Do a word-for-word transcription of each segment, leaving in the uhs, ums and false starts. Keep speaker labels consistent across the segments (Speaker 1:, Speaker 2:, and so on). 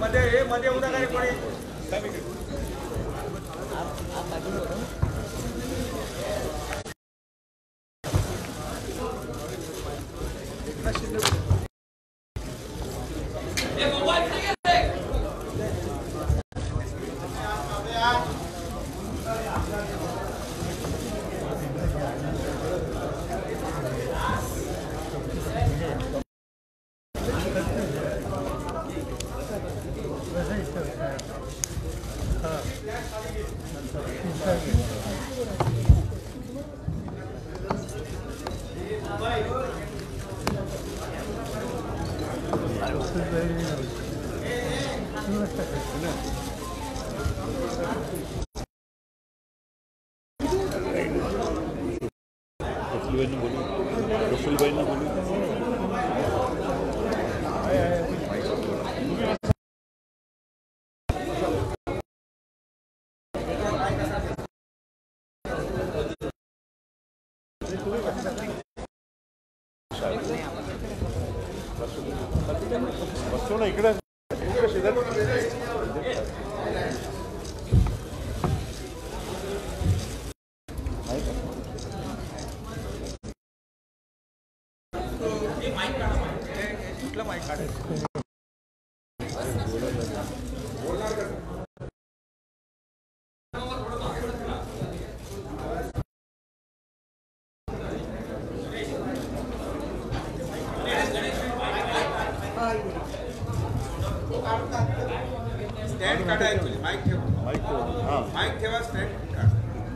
Speaker 1: मध्ये हे मध्ये उद्या काय कोणी इकडे स्टैंड काढा ऍक्च्युअली माईक ठेवा माईक ठेवा हां माईक ठेवा स्टँड काढा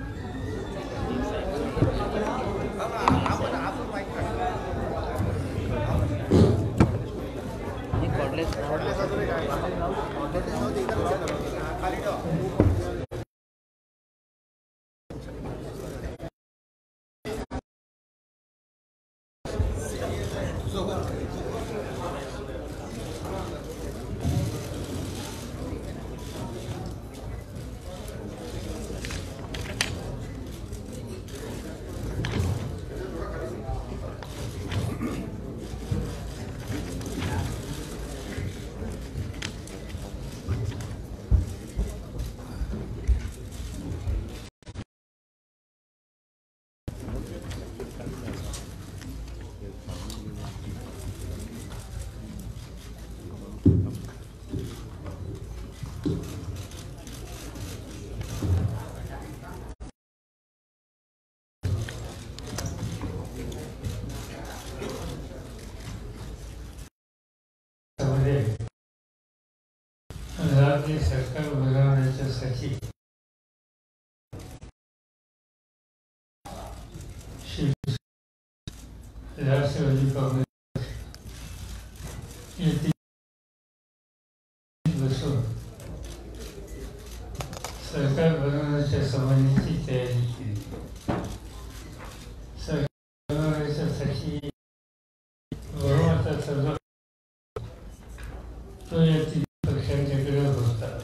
Speaker 1: आपण आपण माईक काढा हे कॉर्डलेस कॉर्डलेस अजून काय कॉर्डलेस नव्हते इकडे खाली ठेवा
Speaker 2: राज्य सरकार बनवण्यासाठी राष्ट्रवादी काँग्रेस येथे बसून सरकार बनवण्याच्या संबंधीची तयारी केली. सरकार बनवण्यासाठी बहुमताचा जो तो या तिन्ही पक्षांच्याकडे होता.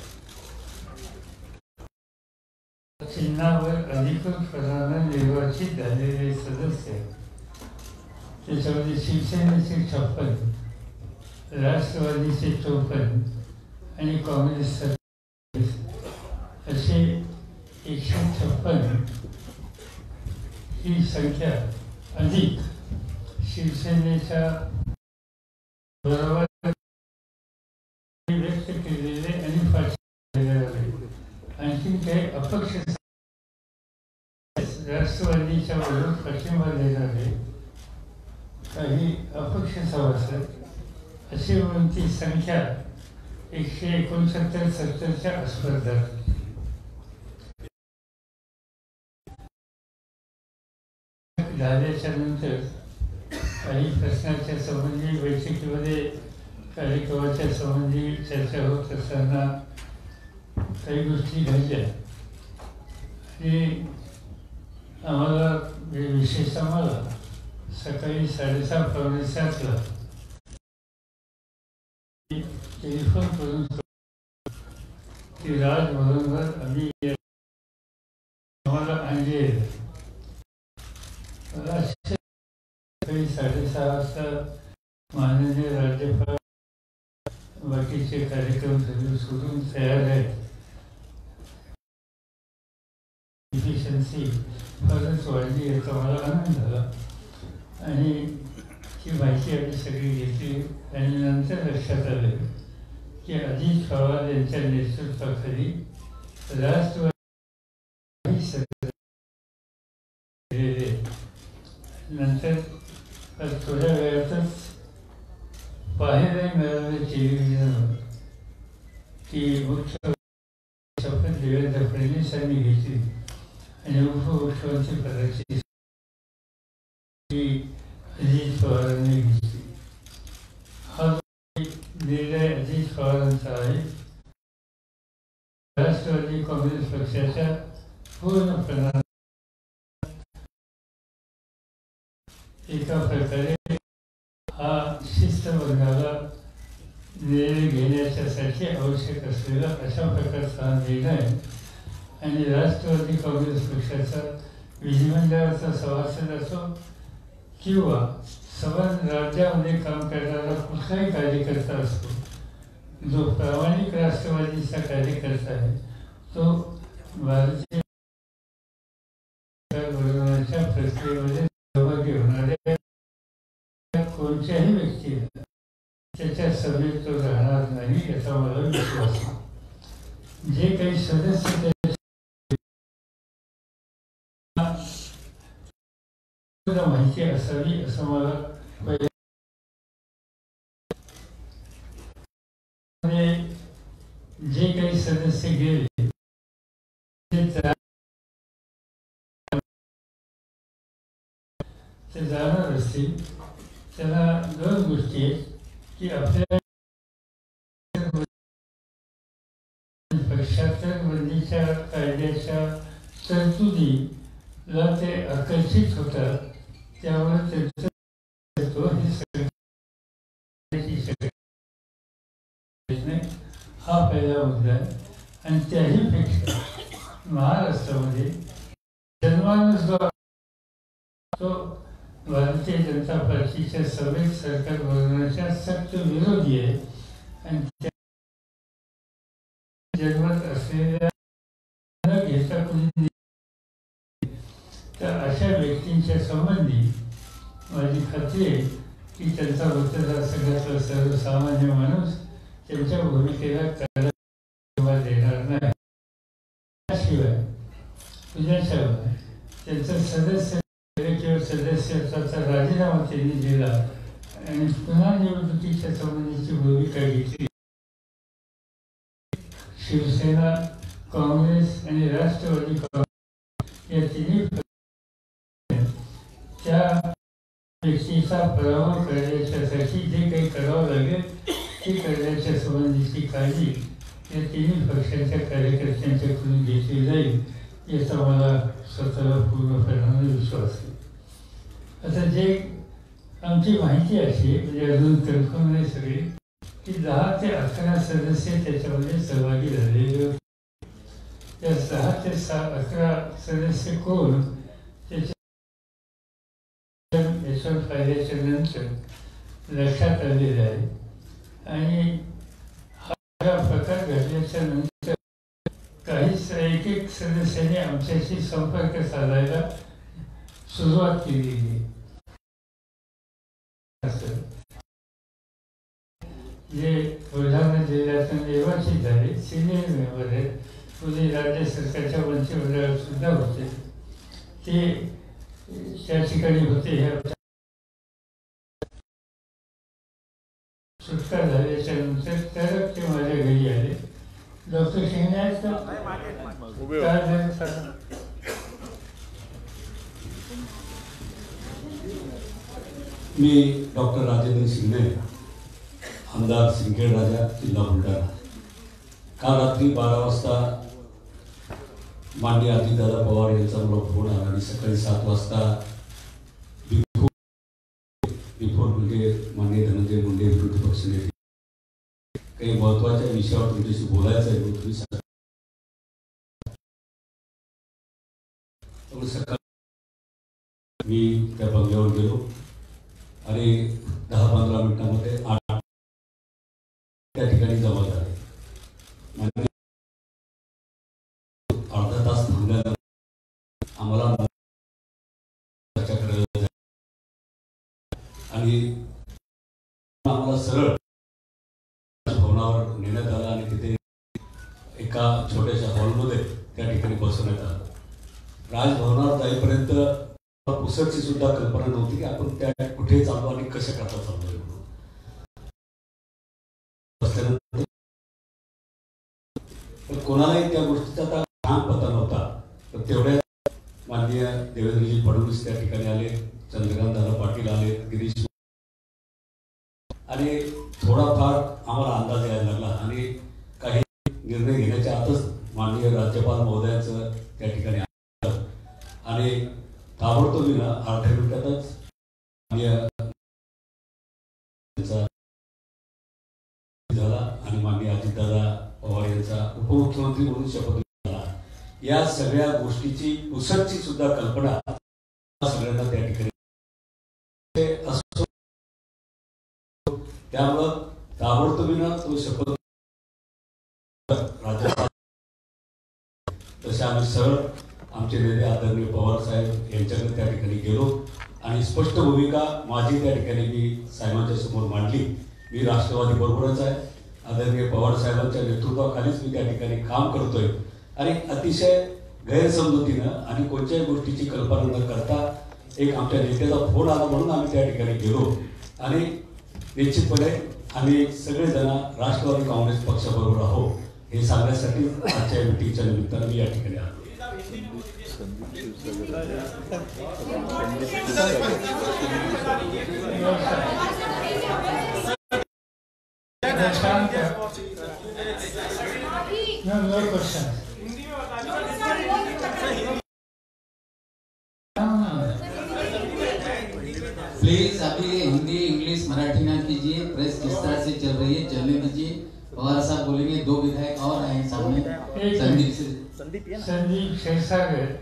Speaker 2: चिन्हावर अधिकृतपणाने निर्वाचित झालेले सदस्य त्याच्यामध्ये शिवसेनेचे छप्पन, राष्ट्रवादीचे चौपन्न आणि काँग्रेस असे एकशे छप्पन ही संख्या अधिक शिवसेनेच्या बरोबर व्यक्त केलेले आणि फाशी आणखी काही अपक्ष राष्ट्रवादीच्या बरोबर पाठिंबा देणारे काही अपक्ष सभासद अशी म्हणून ती संख्या एकशे एकोणसत्तर सत्तरच्या आसपास झाली. झाल्याच्या नंतर काही प्रश्नाच्या संबंधी बैठकीमध्ये कार्यक्रमाच्या संबंधी चर्चा होत असताना काही गोष्टी घडल्या आणि आम्हाला विशेषतः मला सकाळी साडेसहा पावणे सातला टेलिफोन करून की राजभवनवर आम्ही आम्हाला आणले. सकाळी साडेसहा वाजता माननीय राज्यपाल बाकीचे कार्यक्रम सगळे सोडून तयार आहेत. इफिशियन्सी फारच वाढली याचा मला आनंद झाला आणि ही माहिती आम्ही सगळी घेतली आणि नंतर लक्षात आलं की अजित पवार यांच्या नेतृत्वाखाली राष्ट्रवादी नंतर थोड्या वेळातच पाहायला मिळालं टेलिव्हिजनवर की मुख्य शपथ देवेंद्र फडणवीसांनी घेतली आणि उपमुख्यमंत्री पदाची अजित पवारांनी घेतली. हा निर्णय अजित पवारांचा आहे. राष्ट्रवादी काँग्रेस पक्षाच्या पूर्णपणे एका प्रकारे हा शिस्तबद्धाला निर्णय घेण्याच्यासाठी आवश्यक असलेला अशा प्रकारचा हा निर्णय आणि राष्ट्रवादी काँग्रेस पक्षाचा विधिमंडळाचा सभासद असो किंवा समान राज्यामध्ये काम करणारा कुठलाही कार्यकर्ता असतो, जो प्रामाणिक राष्ट्रवादीचा कार्यकर्ता आहे तो भारतीय बनवण्याच्या प्रक्रियेमध्ये सहभागी होणाऱ्या कोणत्याही व्यक्तीला त्याच्या सभेत तो राहणार नाही याचा मला विश्वास आहे. जे काही सदस्य माहिती असावी असं मला पहिले जे काही सदस्य गेले ते जाणार असतील त्यांना दोन गोष्टी आहेत की आपल्या पक्षांतर बंदीच्या कायद्याच्या तरतुदीला ते आकर्षित होतात, त्यामुळे त्यांचं हा पहिला मुद्दा आहे. आणि त्याही पेक्षा महाराष्ट्रामध्ये जन्मानुसार तो भारतीय जनता पार्टीच्या सभेत सरकार बनवण्याच्या सक्त विरोधी आहे आणि त्या जन्मात असलेल्या न घेता कोणी तर अशा व्यक्तींच्या संबंधी माझी खात्री आहे की त्यांचा मतदारसंघातला सर्वसामान्य माणूस त्यांच्या भूमिकेला करायला देणार नाही. त्याशिवाय तुझ्याशिवाय त्यांचं सदस्य किंवा सदस्याचा राजीनामा त्यांनी दिला आणि पुन्हा निवडणुकीच्या संबंधीची भूमिका घेतली. शिवसेना, काँग्रेस आणि राष्ट्रवादी काँग्रेस या तिन्ही त्या व्यक्तीचा पराभव करण्याच्यासाठी जे काही करावं लागेल ते करण्याच्या संबंधीची काळजी या तिन्ही पक्षांच्या कार्यकर्त्यांच्याकडून घेतली जाईल याचा मला स्वतःला पूर्णपणाने विश्वास आहे. आता जे आमची माहिती अशी म्हणजे अजून कन्फर्म नाही सगळी की दहा ते अकरा सदस्य त्याच्यामध्ये सहभागी झालेले होते. त्या दहा ते सहा अकरा सदस्य कोण त्याच्या यशवंत फायद्याच्या नंतर लक्षात आलेले आहे आणि हा प्रकार घडल्याच्या नंतर काही एक एक सदस्यांनी आमच्याशी संपर्क साधायला सुरुवात केलेली आहे. जे बुलढाणा जिल्ह्यातून निर्वाचित झाले सिनियर मेंबर आहेत, पुणे राज्य सरकारच्या मंत्रिमंडळात सुद्धा होते, ते त्या ठिकाणी होते. ह्या सुटका झाल्याच्या नंतर तरच ते माझ्या घरी आले. डॉक्टर शिंगणे आहेत का? काय झालं सांगा.
Speaker 3: मी डॉक्टर राजेंद्र शिंगणे, आमदार सिंदखेड राजा, जिल्हा बुलढाणा. काल रात्री बारा वाजता माननीय अजितदादा पवार यांचा मला फोन आला आणि सकाळी सात वाजता बिफोर म्हणजे माननीय धनंजय मुंडे विरोधी पक्षनेते काही महत्वाच्या विषयावर तुमच्याशी बोलायचं आहे. तुम्ही सकाळी मी त्या बंगल्यावर गेलो आणि दहा पंधरा मिनिटांमध्ये आठ त्या ठिकाणी जमा झाले. अर्धा तास थांबल्यानंतर आम्हाला आणि आम्हाला सरळ भवनावर नेण्यात आलं आणि तिथे एका छोट्याशा हॉलमध्ये त्या ठिकाणी बसवण्यात आलं. राजभवनावर जाईपर्यंत पुसटची सुद्धा कल्पना नव्हती की आपण त्या कुठे चाललो आणि कशा करता चाललोय म्हणून. कोणालाही त्या गोष्टीचा आता ठाम पत्ता नव्हता. तर तेवढ्या माननीय देवेंद्रजी फडणवीस त्या ठिकाणी आले, चंद्रकांत दादा पाटील आले, गिरीश, आणि थोडाफार आम्हाला अंदाज यायला लागला आणि काही निर्णय घेण्याच्या आतच माननीय राज्यपाल महोदयांचं त्या ठिकाणी आलं आणि ताबडतोबीनं अर्ध्या मिनिटातच झाला आणि माननीय अजितदादा पवार यांचा उपमुख्यमंत्री म्हणून शपथ झाला. या सगळ्या गोष्टीची पुसटची सुद्धा कल्पना सगळ्यांना त्या ठिकाणी असतो. त्यामुळं ताबडतोबीनं तो शपथ राज्यपाल तसे आम्ही सरळ आमचे नेते आदरणीय पवार साहेब यांच्याकडे त्या ठिकाणी गेलो आणि स्पष्ट भूमिका माझी त्या ठिकाणी मी साहेबांच्या समोर मांडली. मी राष्ट्रवादी बरोबरच आहे, आदरणीय पवार साहेबांच्या नेतृत्वाखालीच मी त्या ठिकाणी काम करतोय आणि अतिशय गैरसमजुतीनं आणि कोणत्याही गोष्टीची कल्पना न करता एक आमच्या नेत्याचा फोन आला म्हणून आम्ही त्या ठिकाणी गेलो आणि निश्चितपणे आम्ही सगळेजण राष्ट्रवादी काँग्रेस पक्षाबरोबर आहोत हे सांगण्यासाठी आजच्या मिटिंगच्या निमित्तानं मी या ठिकाणी आलो.
Speaker 4: प्लीज अभी हिंदी इंग्लिश मराठी ना कीजिए, प्रेस जिस तरह से चल रही है चलने दीजिए. पवार साहब बोलेंगे. दो विधायक और आए सामने, संदीप से
Speaker 2: संदीप संदीप क्षीरसागर.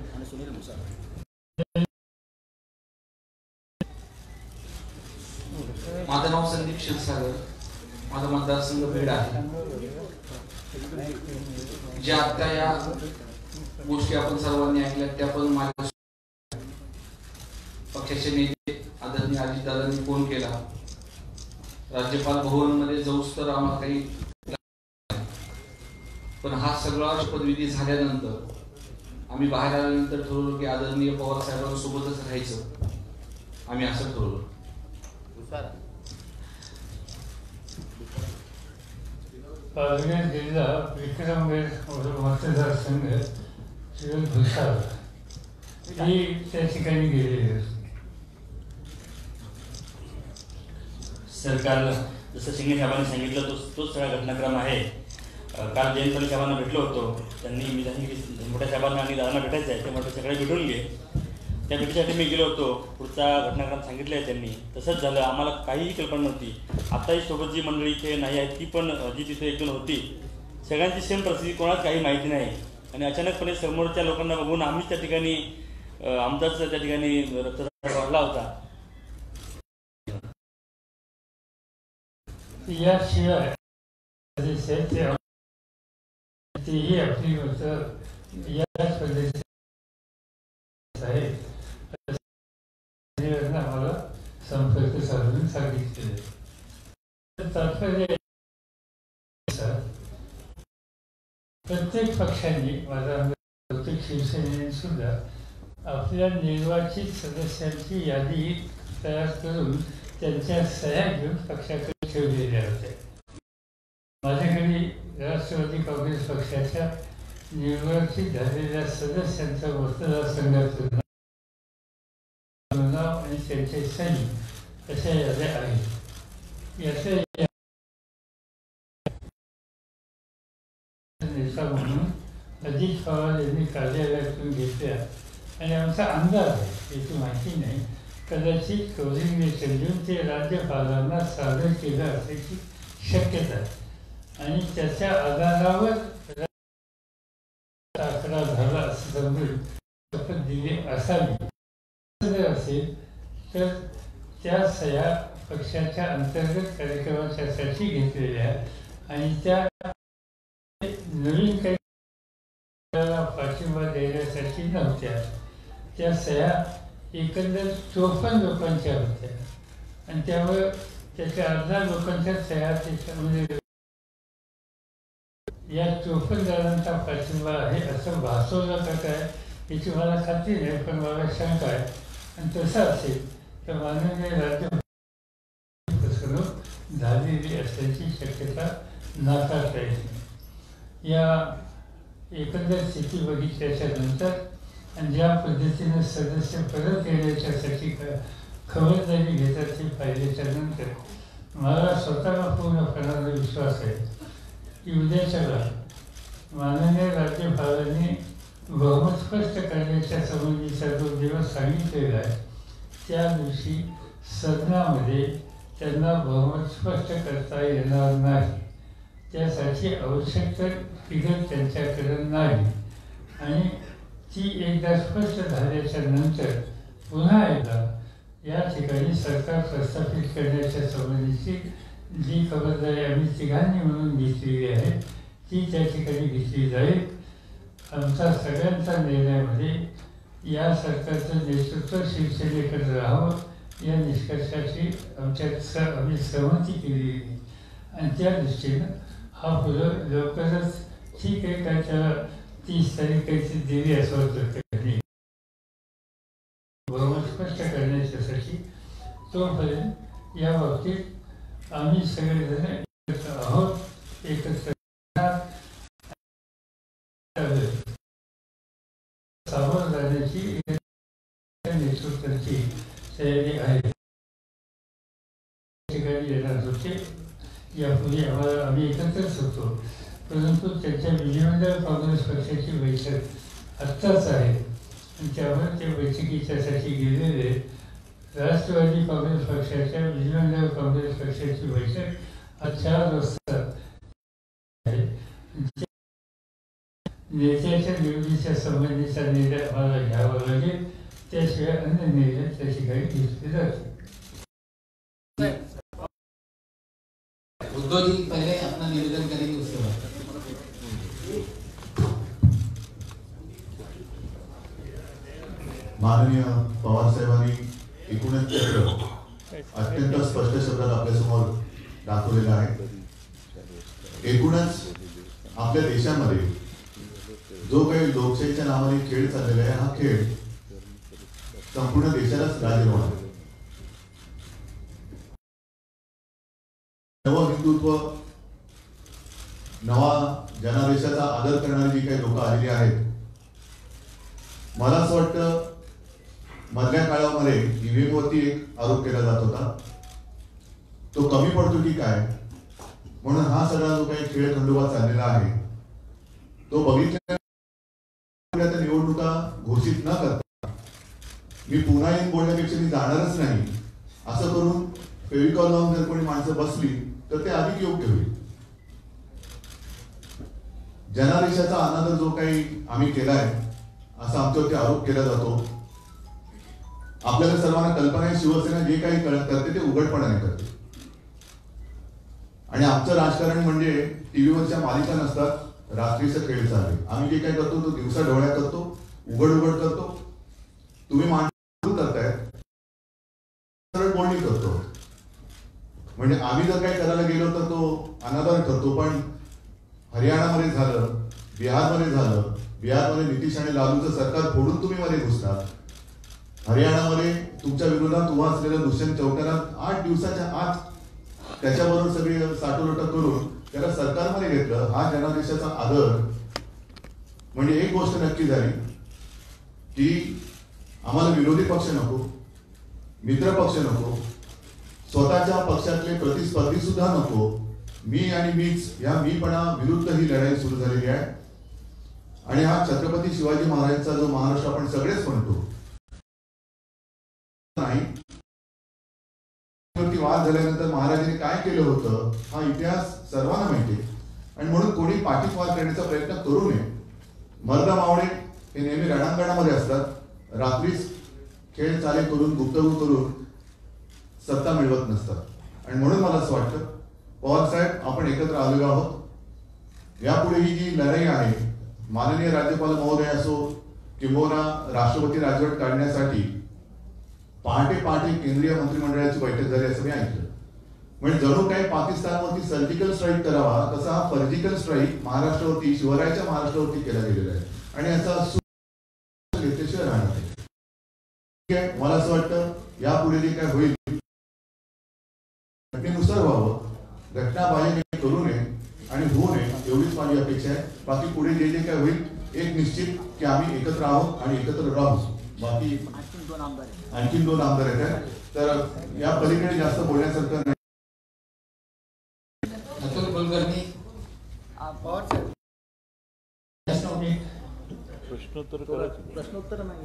Speaker 5: माझं नाव संदीप क्षीरसागर, माझा मतदारसंघ बीड आहे. ज्या आता या गोष्टी आपण सर्वांनी ऐकल्या त्या पण माझ्या पक्षाचे नेते आदरणीय अजितदादांनी फोन केला. राज्यपाल भवन मध्ये जाऊस तर आम्हाला काही, पण हा सगळा शपथविधी झाल्यानंतर आम्ही बाहेर आल्यानंतर ठरवलं की आदरणीय पवार साहेबांसोबतच राहायचं. आम्ही असं ठरवलं.
Speaker 2: पालघर जिल्हा विक्रमगड मतदारसंघ शिरोळ भुसावळ ही त्या ठिकाणी गेलेली असते.
Speaker 6: सरकार जसं शिंदे साहेबांनी सांगितलं तो तोच सगळा घटनाक्रम आहे. काल जयंत पाटील साहेबांना भेटलो होतो. त्यांनी मी सांगितलं मोठ्या साहेबांना आणि दादांना भेटायचं आहे, ते म्हटलं सगळे भेटून घे. त्या भेटीसाठी मी गेलो होतो. पुढचा घटनाक्रम सांगितलं आहे त्यांनी, तसंच झालं. आम्हाला काहीही कल्पना नव्हती. आत्ताही सोबत जी मंडळी इथे नाही आहे ती पण जी तिथे एक दोन होती, सगळ्यांची सेम परिस्थिती, कोणाच काही माहिती नाही. आणि अचानकपणे समोरच्या लोकांना बघून आम्हीच त्या ठिकाणी आमचाच त्या ठिकाणी रक्तदाब वाढला होता.
Speaker 2: याशिवाय तेही आपली गोष्ट याच पद्धतीने आम्हाला संपर्क साधून सांगितले. तात्पर्य प्रत्येक पक्षांनी, माझा प्रत्येक शिवसेनेने सुद्धा आपल्या निर्वाचित सदस्यांची यादी तयार करून त्यांच्या सह्या घेऊन पक्षाकडे ठेवलेल्या होत्या. माझ्याकडे राष्ट्रवादी काँग्रेस पक्षाच्या निर्वाचित झालेल्या सदस्यांचा मतदारसंघाचं नाव आणि त्यांचे सही अशा याद्या आहेत. याच्या नेता म्हणून अजित पवार यांनी कार्यालयातून घेतल्या आणि आमचा अंदाज आहे, याची माहिती नाही, कदाचित कोथिंबीर घेऊन ते राज्यपालांना सादर केलं असण्याची शक्यता आहे. आणि त्याच्या आधारावर आकडा झाला असं समजून शपथ दिली असावी. जर असेल तर त्या सह्या पक्षाच्या अंतर्गत कार्यक्रमाच्यासाठी घेतलेल्या आणि त्या नवीन काही पाठिंबा देण्यासाठी नव्हत्या. त्या सह्या एकंदर चोपन्न लोकांच्या होत्या आणि त्यामुळे त्याच्या अर्धा लोकांच्या सह्या त्याच्यामध्ये या चोपन्न जणांचा पाठिंबा आहे असं भासवलं का काय याची मला खात्री नाही, पण मला शंका आहे. आणि तसं असेल तर माननीय राज्य फसवणूक झालेली असल्याची शक्यता नाकारता येत नाही. या एकंदर स्थिती बघितल्याच्या नंतर आणि ज्या पद्धतीनं सदस्य परत येण्याच्यासाठी खबरदारी घेतात ते पाहिल्याच्या नंतर मला स्वतःला पूर्णपणाचा विश्वास आहे की उद्याच्या काळात माननीय राज्यपालांनी बहुमत स्पष्ट करण्याच्या संबंधीचा जो दिवस सांगितलेला आहे त्या दिवशी सदनामध्ये त्यांना बहुमत स्पष्ट करता येणार नाही. त्यासाठी आवश्यक तर फिगर त्यांच्याकडे नाही आणि ती एकदा स्पष्ट झाल्याच्या नंतर पुन्हा एकदा या ठिकाणी सरकार प्रस्थापित करण्याच्या संबंधीची जी खबरदारी आम्ही तिघांनी म्हणून घेतलेली आहे ती त्या ठिकाणी घेतली जाईल. आमचा सगळ्यांचा निर्णयामध्ये या सरकारचं नेतृत्व शिवसेनेकडे राहावं या निष्कर्षाची आमच्या स आम्ही सहमती केलेली आणि त्या दृष्टीनं हा पुढं लवकरच ठीक आहे का त्या तीस तारीख काहीतरी दिली असं होतं बहुमत स्पष्ट करण्याच्यासाठी तोपर्यंत या बाबतीत आम्ही सगळेजण एकत्र आहोत. एकत्र सामोरं जाण्याची नेतृत्वाची तयारी आहे. ठिकाणी येणार होते यापूर्वी आम्हाला आम्ही एकत्रच होतो, परंतु त्याच्या विधिमंडळ काँग्रेस पक्षाची बैठक आत्ताच आहे आणि त्यामुळे त्या बैठकीच्यासाठी गेलेले राष्ट्रवादी काँग्रेस पक्षाच्या विधिमंडळ काँग्रेस पक्षाची बैठक आज चार वाजता आहे. नेत्याच्या निवडीच्या संबंधीचा निर्णय आम्हाला घ्यावा लागेल, त्याशिवाय अन्य निर्णय त्या ठिकाणी घेतले जातील.
Speaker 4: उद्धव जी पहले अपना निवेदन करेंगे उसके बाद.
Speaker 7: माननीय पवार साहेबांनी एकूणच चित्र अत्यंत स्पष्ट शब्दात आपल्यासमोर दाखवलेलं आहे. एकूणच आपल्या देशामध्ये जो काही लोकशाहीच्या नावाने खेळ चाललेला आहे हा खेळ संपूर्ण देशालाच गाजवणार आहे. नव हिंदुत्व नवा जनादेशाचा आदर करणारी जी काही लोक आलेली आहेत, मला असं वाटतं मधल्या काळामध्ये ईव्हीएम वरती एक आरोप केला जात होता, तो कमी पडतो की काय म्हणून हा सगळा जो काही खेळ खंडोबा चाललेला आहे तो बघितल्या निवडणुका घोषित न करता मी पुन्हा येऊन बोलण्यापेक्षा मी जाणारच नाही असं करून फेविकॉल लावून जर कोणी माणसं बसली तर ते अधिक योग्य होईल. जनादेशाचा अनादर जो काही आम्ही केलाय असा आमच्यावरती आरोप केला जातो. आपल्याला सर्वांना कल्पना आहे शिवसेना जे काही करते ते उघडपणाने करते आणि आमचं राजकारण म्हणजे टीव्हीवरच्या मालिका नसतात, रात्रीचा खेळ चालले. आम्ही जे काय करतो तो दिवसा डोळ्या करतो, उघड उघड करतो. तुम्ही मांडणी करताय सरळ बोलणी करतो. म्हणजे आम्ही जर काही करायला गेलो तर तो अनादर करतो. पण हरियाणामध्ये झालं, बिहारमध्ये झालं, बिहारमध्ये नितीश आणि लालूचं सरकार फोडून तुम्ही मध्ये घुसतात. हरियाणामध्ये तुमच्या विरोधात उभा असलेल्या दुष्यंत चौटाला आठ दिवसाच्या आत त्याच्याबरोबर सगळी साठोलटक करून त्याला सरकारमध्ये घेतलं. हा जनादेशाचा आदर. म्हणजे एक गोष्ट नक्की झाली की आम्हाला विरोधी पक्ष नको, मित्र पक्ष नको, स्वतःच्या पक्षातले प्रतिस्पर्धी सुद्धा नको. मी आणि मीच या मीपणा विरुद्ध ही लढाई सुरू झालेली आहे. आणि हा छत्रपती शिवाजी महाराजांचा जो महाराष्ट्र आपण सगळेच म्हणतो नाही, वाद झाल्यानंतर महाराजांनी काय केलं होतं हा इतिहास सर्वांना माहिती आहे आणि म्हणून कोणी पाठीपाठ करण्याचा प्रयत्न करू नये. मर्द मावळे हे नेहमी रणांगणामध्ये असतात, रात्रीच खेळ चाले करून गुप्तगू करून सत्ता मिळवत नसतात. आणि म्हणून मला असं वाटतं पवार साहेब आपण एकत्र आलेलो आहोत. यापुढे ही जी लढाई आहे माननीय राज्यपाल महोदय असो किंबहुना राष्ट्रपती राजवट काढण्यासाठी पहाटे पहाटे केंद्रीय मंत्रिमंडळाची बैठक झाली असं मी ऐकलं. म्हणजे जणू काही पाकिस्तानवरती सर्जिकल स्ट्राईक करावा तसा हा सर्जिकल स्ट्राईक महाराष्ट्रावरती शिवरायाच्या महाराष्ट्रावरती केला गेलेला आहे आणि याचा घेतल्याशिवाय राहणार नाही. ठीक आहे, मला असं वाटतं यापुढे जे काय होईल घटनेनुसार व्हावं, घटनाबाह्य काही करू नये आणि होऊ नये एवढीच माझी अपेक्षा आहे. बाकी पुढे जे जे काय होईल एक निश्चित की आम्ही एकत्र आहोत आणि एकत्र राहू. बाकी आणखी दोन आमदार आहेत तर या पलीकडे जास्त बोलण्यासारखं नाही.
Speaker 4: अतुल कुलकर्णी
Speaker 1: प्रश्नोत्तर प्रश्नोत्तर नाही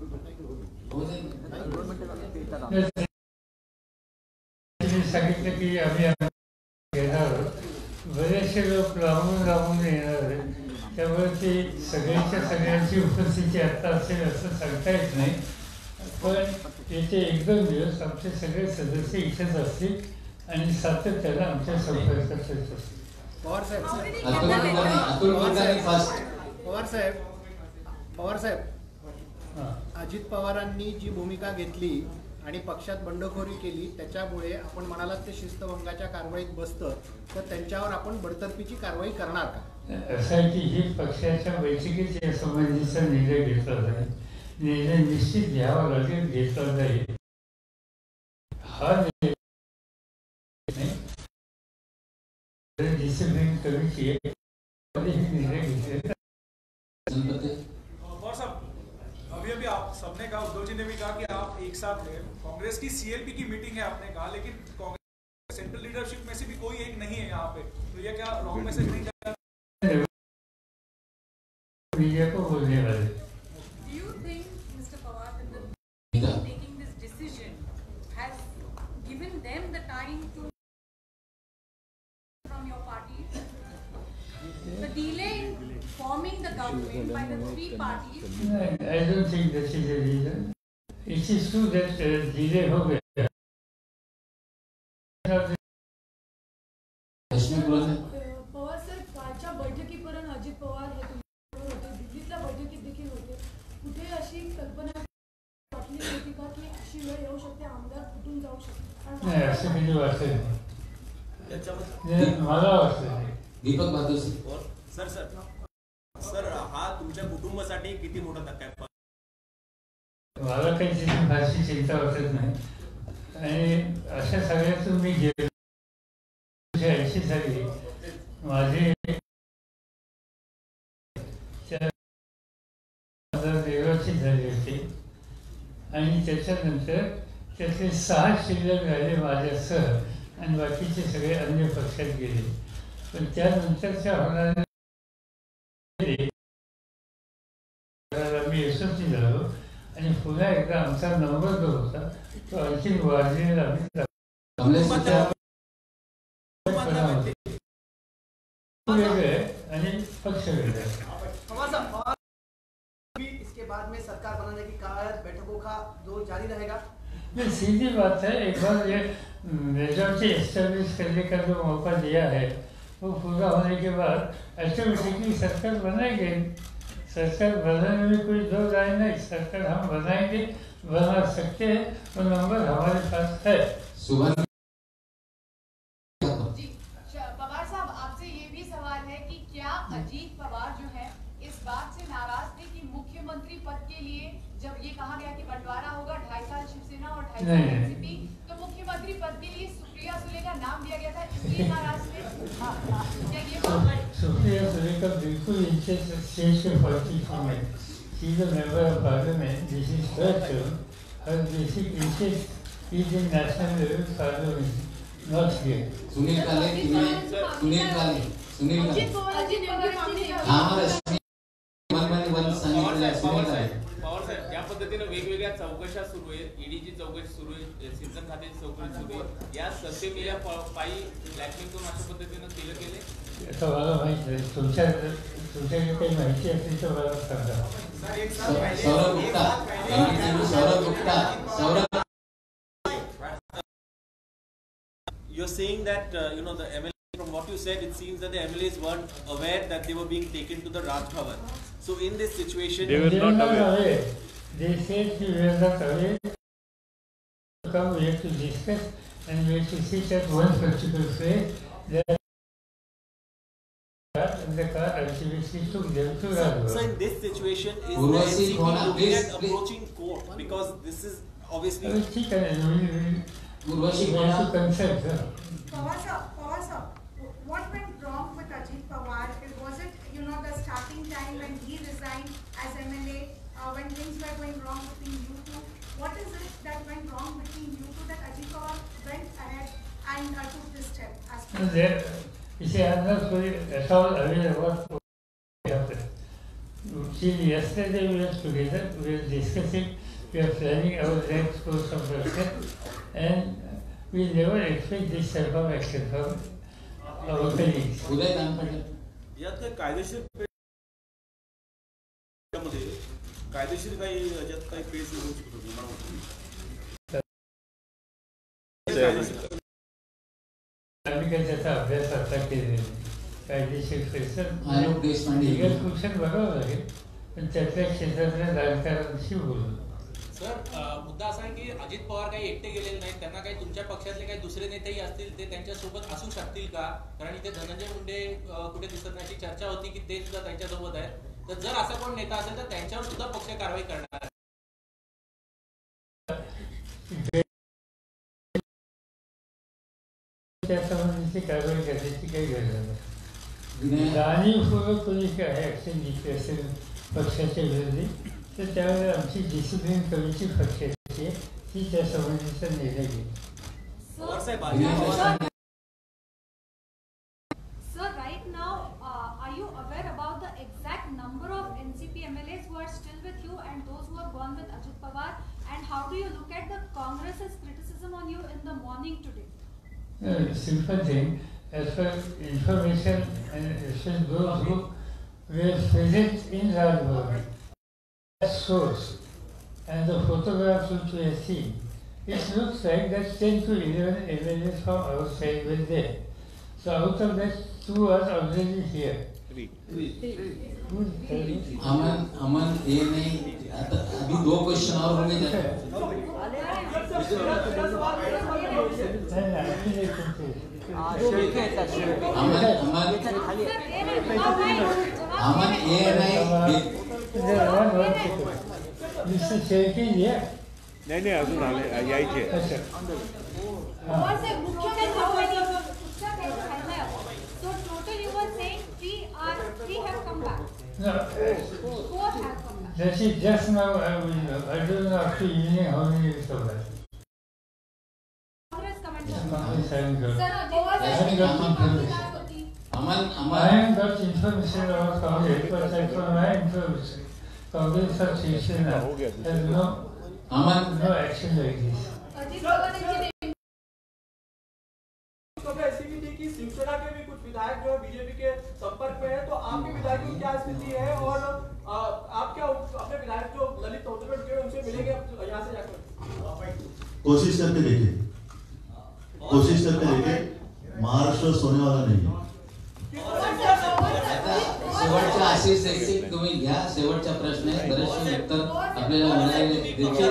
Speaker 2: सांगितलं की आम्ही घेणार बरेचसे लोक लांबून लांबून येणार आहेत त्यामुळे ते सगळ्यांच्या सगळ्यांची उपस्थिती आता असेल असं सांगता येत नाही. पण येथे एक दोन दिवस आमचे सगळे सदस्य इथेच असतील आणि सातत्यानं आमच्या संपर्कात असतील.
Speaker 1: पवार साहेब
Speaker 4: अतुल कुलकर्णी अतुल कुलकर्णी फर्स्ट.
Speaker 1: पवार साहेब पवार साहेब अजित पवारांनी जी भूमिका घेतली आणि पक्षात बंडखोरी केली त्याच्यामुळे आपण म्हणालात ते शिस्तभंगाच्या कारवाईत बसतं तर त्यांच्यावर आपण बडतर्फीची कारवाई करणार का?
Speaker 2: असं आहे की ही पक्षाच्या बैठकीत या संबंधीचा निर्णय घेतला जाईल. निर्णय निश्चित घ्यावा लागेल, घेतला जाईल. हा निर्णय डिसिप्लिन कमिटी निर्णय घेतले.
Speaker 8: अभी अभी आप सबने कहा, उद्धव जी ने भी कहा कि आप एक साथ हैं. कांग्रेस की सीएलपी की मीटिंग है आपने कहा, लेकिन कांग्रेस सेंट्रल लीडरशिप में से भी कोई एक नहीं है यहाँ पे, तो ये क्या रॉन्ग मैसेज नहीं जा रहा?
Speaker 2: मीडिया को बोलने वाले.
Speaker 9: Do you think, Mister Pawar, that the taking this decision has given them the time to from your party? The delay in forming the government by the three parties.
Speaker 2: I don't think that is the reason. It is true that uh, delay हो गया.
Speaker 10: Pawar sir कालच्या बैठकीपर्यंत अजित पवार हे तुमच्याबरोबर होते, दिल्लीतल्या बैठकीत देखील होते. कुठे अशी कल्पना वाटली होती का की अशी वेळ येऊ शकते, आमदार फुटून जाऊ शकते?
Speaker 2: नाही असं काही वाटत नाही. मला वाटत नाही.
Speaker 4: Deepak Bahadur
Speaker 11: sir sir sir हा तुमच्या कुटुंबासाठी किती मोठा धक्का आहे?
Speaker 2: मला काही त्याची फारशी चिंता वाटत नाही आणि अशा सगळ्यातून मी गेलो. ऐंशी साली माझे निर्वाचित झाले होते आणि त्याच्यानंतर त्यातले सहा शिल्लक झाले माझ्यासह आणि बाकीचे सगळे अन्य पक्षात गेले. पण त्यानंतरच्या होणाऱ्या मी यशस्वी झालो आणि पुन्हा एकदा आमचा नंबर जो होता तो आणखी वाढलेला वेगळे आणि पक्ष वेगळे.
Speaker 1: इसके बाद में सरकार बनाने की कवायद बैठकों का दौर जारी रहेगा?
Speaker 2: ये सीधी बात है. एक बार ये मेजॉरिटी एस्टेब्लिश करने का जो मौका दिया है वो पूरा होने के बाद ऑटोमेटिकली सरकार बनाएंगे. सरकार बनाने में कोई दो राय नहीं. सरकार हम बनाएंगे, बना सकते हैं, वो नंबर हमारे पास है.
Speaker 4: सुबह
Speaker 10: पवार साहब आपसे ये भी सवाल है कि क्या अजीत पवार जो है इस बात से नाराज थे कि मुख्यमंत्री पद के लिए जब ये कहा गया कि बंटवारा होगा ढाई साल शिवसेना और ढाई साल एनसीपी, तो मुख्यमंत्री पद के लिए सुप्रिया सुले का नाम दिया गया था, इसलिए नाराज थे? क्या ये
Speaker 2: सुप्रिया सुले का बिल्कुल इंटरेस्ट स्टेज के पॉलिटिक्स में she is a member of parliament. This is first her basic interest is in national level parliament, not here.
Speaker 4: Sunil Kale Sunil Kale Sunil काले आम्हाला वन वन वन सांगितलं. सुनील काले
Speaker 11: पवार साहेब या पद्धतीने वेगवेगळ्या चौकशा सुरू आहेत. ईडीची चौकशी सुरू आहे, सिंचन खात्याची चौकशी सुरू आहे. या सत्तेमेल्या पायी ब्लॅकमेल करून अशा पद्धतीनं केलं गेले.
Speaker 2: आता मला माहिती आहे. तुमच्या तुमच्याकडे काही माहिती असेल तर मला सांगा.
Speaker 4: Saurabh Gupta Saurabh Gupta Saurabh
Speaker 11: You're saying that uh, you know the M L A
Speaker 12: from what you said, it seems that the M L As weren't aware that they were being taken to the Raj Bhavan. So in this situation,
Speaker 2: they were not aware. They said we were not aware. Come, we have to discuss and we have to sit at one particular place. That and the car ultimately took them to Raj.
Speaker 12: So in this situation, is
Speaker 4: Urvashi,
Speaker 12: the N C P
Speaker 4: Kona,
Speaker 12: looking
Speaker 4: please,
Speaker 12: at
Speaker 4: please.
Speaker 12: approaching court? Because this is obviously.
Speaker 4: Urvashi,
Speaker 2: we
Speaker 4: Kona.
Speaker 2: have to consult.
Speaker 13: Pawar sir, Pawar sir, what went wrong with Ajit Pawar? Was it, you know, the starting time when he resigned as M L A, uh, when things were going wrong between you two? What is it that went wrong between you two that Ajit Pawar went ahead and uh, took this step? As
Speaker 2: No, there, you see, I'm not fully at all aware of what happened. Till yesterday we were together, we were discussing, we are planning our next course of action, and we never expect this type of action from our colleagues.
Speaker 4: Uday Kanpate.
Speaker 12: यात काही कायदेशीर मध्ये कायदेशीर काही याच्यात काही पेच होऊ शकतो
Speaker 2: आम्ही काही त्याचा अभ्यास आता केलेला कायदेशीर question
Speaker 4: Alok Deshpande.
Speaker 2: Legal question बघावं लागेल पण त्यातल्या क्षेत्रातल्या जाणकारांशी बोलू.
Speaker 11: सर मुद्दा असा आहे की अजित पवार काही एकटे गेलेले नाहीत, त्यांना काही तुमच्या पक्षातले काही दुसरे नेतेही असतील ते त्यांच्यासोबत असू शकतील का? कारण इथे धनंजय मुंडे कुठे दिसत नाही, अशी चर्चा होती की ते सुद्धा त्यांच्यासोबत आहेत. तर जर असा कोण नेता असेल तर त्यांच्यावर सुद्धा पक्ष कारवाई करणार आहे.
Speaker 2: त्या संबंधीची कारवाई करण्याची काही गरज नाही. जाणीवपूर्वक कोणी काही ॲक्शन घेतली असेल पक्षाच्या विरोधी तर त्यावेळेला आमची डिसिप्लिन कमिटी पक्षाची आहे ती त्या संबंधीचा निर्णय घेईल.
Speaker 9: Sir, right now, uh, are you aware about the exact number of N C P M L As who are still with you and those who have gone with Ajit Pawar? And how do you look at the Congress's criticism on you in the morning today?
Speaker 2: No, simple thing. As per information and especially those who were present in Raj Bhavan, as source and the photographs which we have seen, it looks like that ten to eleven M L As from outside were there. So out of that, two are already here. Three.
Speaker 4: Aman Aman ये नहीं आता अभी दो question और होंगे जाते अमन अमन अमन ये नहीं
Speaker 2: mister शेखी ये
Speaker 14: नहीं नहीं अजून आले यायचे.
Speaker 9: So total you were saying three are three have come back.
Speaker 2: No,
Speaker 9: Four have come back.
Speaker 2: that is just now. I will know. I don't know after evening how many will come back.
Speaker 9: Congress commented.
Speaker 2: Congress haven't got.
Speaker 9: Sir,
Speaker 2: I haven't got information.
Speaker 4: Aman
Speaker 2: I haven't got information about Congress, but I from my information, Congress or Shiv has no
Speaker 4: Aman
Speaker 2: no action like this.
Speaker 15: ऐसी भी थी कि शिवसेना के भी कुछ विधायक जो है BJP के संपर्क में है, तो आपके विधायकों की क्या स्थिति है और आ, आप क्या अपने विधायक जो ललित होते हैं उनसे मिलेंगे यहाँ से जाकर?
Speaker 7: कोशिश करके देखिए, कोशिश करके देखिए, महाराष्ट्र सोने वाला नहीं है.
Speaker 4: शेवटचा आशिष देखील तुम्ही घ्या. शेवटचा प्रश्न आहे, बरेचसे उत्तर आपल्याला मिळाले देखील.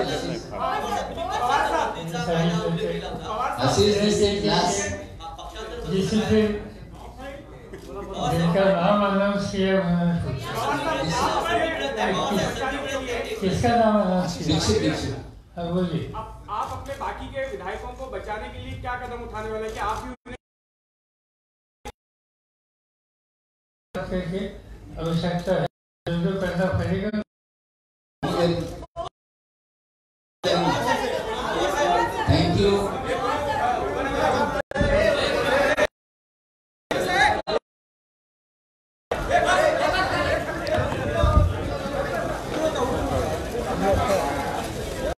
Speaker 4: आशिष देखील क्लास
Speaker 2: डिसिप्लिन जिनका नाम अनाउंस किया उन्होंने किसका नाम अनाउंस किया?
Speaker 4: दीक्षित दीक्षित.
Speaker 2: हाँ बोलिए.
Speaker 15: आप अपने बाकी के विधायकों को बचाने के लिए क्या कदम उठाने वाले हैं कि आप भी
Speaker 2: करके आवश्यकता है जो करना पड़ेगा.